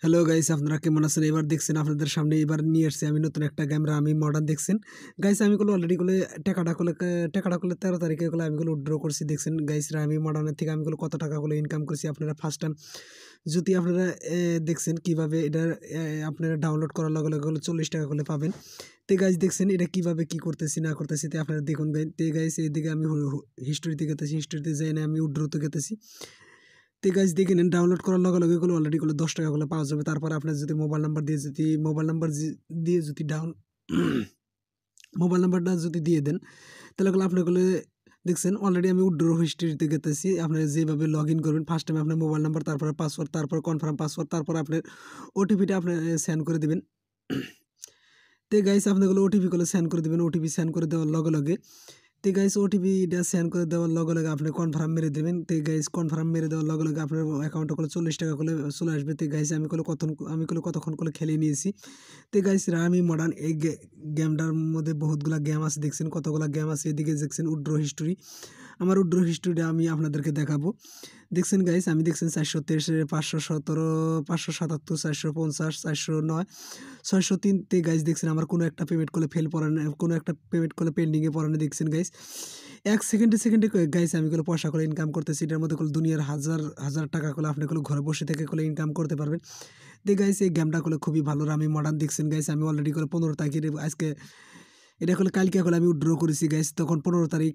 Hello guys, আপনারা কেমন আছেন? এবার দেখছেন আপনাদের সামনে এবার নিয়ে আসছি আমি নতুন একটা গেম রামি মডার্ন। দেখছেন গাইস, আমি অলরেডি টাকাটা 13 তারিখে আমি উইথড্র করছি। দেখছেন গাইস, রামি মডার্নের থেকে আমি কত টাকা ইনকাম করছি। আপনারা ফার্স্ট টাইম যদি আপনারা দেখছেন কীভাবে এটা আপনারা ডাউনলোড করার লগে লগে 40 টাকা করে পাবেন। তো গাইস দেখছেন এটা কীভাবে কী করতেছি না করতেছি, তো আপনারা দেখুন গাইস। তো গাইস এইদিকে আমি হিস্টোরিতে গেতেছি, হিস্টোরিতে যাই না আমি উইথড্রতে গেতেছি। তো গাইস দেখে নেন, ডাউনলোড করার লগে লগে অলরেডি 10 টাকা পাওয়া যাবে। তারপর আপনার যদি মোবাইল নাম্বার দিয়ে যদি মোবাইল নাম্বারটা যদি দিয়ে দেন, তাহলে আপনার দেখছেন অলরেডি আমি উইথড্র হিস্ট্রিতে গেতেছি। আপনারা যেভাবে লগ ইন করবেন, ফার্স্ট টাইম আপনার মোবাইল নাম্বার, তারপরে পাসওয়ার্ড, তারপর কনফার্ম পাসওয়ার্ড, তারপর আপনার ওটিপিটা আপনি সেন্ড করে দেবেন। তো গাইস আপনার ওটিপি সেন্ড করে দেবেন। ওটিপি সেন্ড করে দেওয়ার লগে লগে তো গাইস ওটিপিটা সেন্ড করে দেওয়ার লগে লগে আপনি কনফার্ম মেরে দেবেন। তো গাইস কনফার্ম মেরে দেওয়ার লগে লগে আপনার অ্যাকাউন্টে 40 টাকা চলে আসবে। তো গাইস আমি কতক্ষণ খেলে নিয়েছি। তো গাইস রামি মডার্ন এই গেমটার মধ্যে বহুতগুলা গেম আছে। দেখছেন কতগুলা গেম আছে। এদিকে দেখছেন উইথড্র হিস্টোরি, আমার উইথড্র হিস্টোরিটা আমি আপনাদেরকে দেখাবো। দেখছেন গাইস, আমি দেখছেন 423, 517, 577, 450, 409, 603। তে গাইস দেখছেন আমার কোনো একটা পেমেন্ট ফেল পড়ে না, কোনো একটা পেমেন্ট পেন্ডিংয়ে পড়ে না। দেখছেন গাইস 1 সেকেন্ডে গাইস আমি পয়সা ইনকাম করতেছি। এটার মধ্যে দুনিয়ার হাজার হাজার টাকা আপনি ঘরে বসে থেকে ইনকাম করতে পারবেন। তো গাইস এই গেমটা খুবই ভালো রামি মডার্ন। দেখছেন গাইস আমি অলরেডি 15 তারিখের আজকে এটা কালকে আমি উইথড্র করেছি গাইস। তখন 15 তারিখ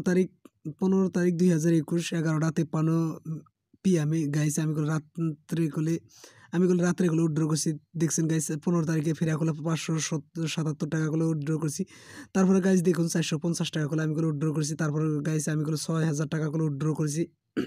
2021 11:53 PM গাইস আমি রাত্রে উইথড্র করছি। দেখছেন গাইস 15 তারিখে ফেরা 577 টাকা উইথড্র করছি। তারপরে গাইস দেখুন 450 টাকা আমি উইথড্র করছি। তারপরে গাইস আমি 6000 টাকা উইথড্র করেছি।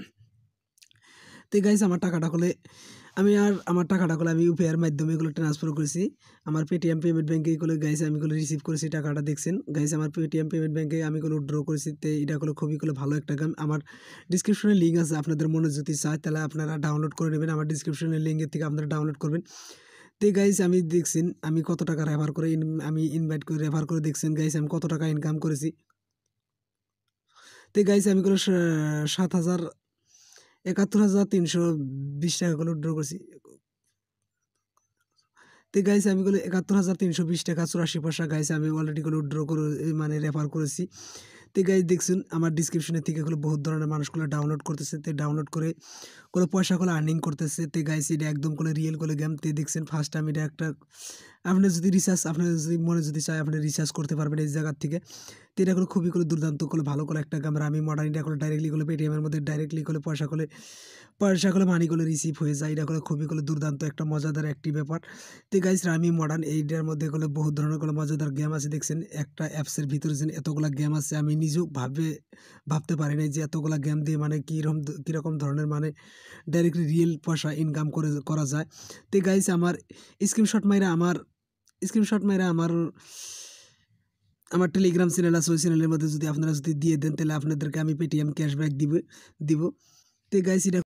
তো গাইস আমার টাকাটা আমার টাকাটা আমি ইউপিআইয়ের মাধ্যমে ট্রান্সফার করেছি আমার পেটিএম পেমেন্ট ব্যাঙ্কে। গাইস আমি রিসিভ করেছি টাকাটা। দেখছেন গাইস আমার পেটিএম পেমেন্ট ব্যাঙ্কে আমি উইথড্র করেছি। তো এটা খুবই ভালো একটা গেম। আমার ডিসক্রিপশনে লিঙ্ক আছে, আপনাদের মনে যদি চায় তাহলে আপনারা ডাউনলোড করে নেবেন। আমার ডিসক্রিপশনের লিঙ্কের থেকে আপনারা ডাউনলোড করবেন। তো গাইস আমি দেখছেন আমি কত টাকা আমি ইনভাইট করে রেফার করে দেখছেন গাইস আমি কত টাকা ইনকাম করেছি। তো গাইস আমি 71,320 টাকা উইথড্র করছি। তো গাইস আমি 71,320 টাকা 84 পয়সা গাইস আমি অলরেডি উইথড্র করে মানে রেফার করেছি। তো গাইস দেখছেন আমার ডিসক্রিপশনের থেকে বহুত ধরনের মানুষগুলো ডাউনলোড করতেছে। তো ডাউনলোড করে পয়সা আর্নিং করতেছে। তো গাইস এটা একদম রিয়েল গেম। তো দেখছেন ফার্স্ট টাইম এটা একটা আপনার যদি মনে যদি চায় আপনি রিচার্জ করতে পারবেন এই জায়গার থেকে। তো এটা খুবই দুর্দান্ত ভালো একটা গেম। আমি মডার্ন এটা ডাইরেক্টলি পেটিএমের মধ্যে ডাইরেক্টলি পয়সা মানি রিসিভ হয়ে যায়। এটা খুবই দুর্দান্ত একটা মজাদার একটি ব্যাপার। তো গাইস রামি মডার্ন এইটার মধ্যে বহুত ধরনের মজাদার গেম আছে। দেখছেন একটা অ্যাপসের ভিতরে যে এতগুলা গেম আছে আমি নিজেও ভাবতে পারি নাই যে এতগুলা গেম দিয়ে মানে কীরকম ধরনের মানে ডাইরেক্টলি রিয়েল পয়সা ইনকাম করা যায়। তো গাইস আমার স্ক্রিনশট মাইরা আমার টেলিগ্রাম চ্যানেল আছে, ওই চ্যানেলের মধ্যে যদি আপনারা দিয়ে দেন তাহলে আপনাদেরকে আমি পেটিএম ক্যাশব্যাক দিব। তো গাইস এটা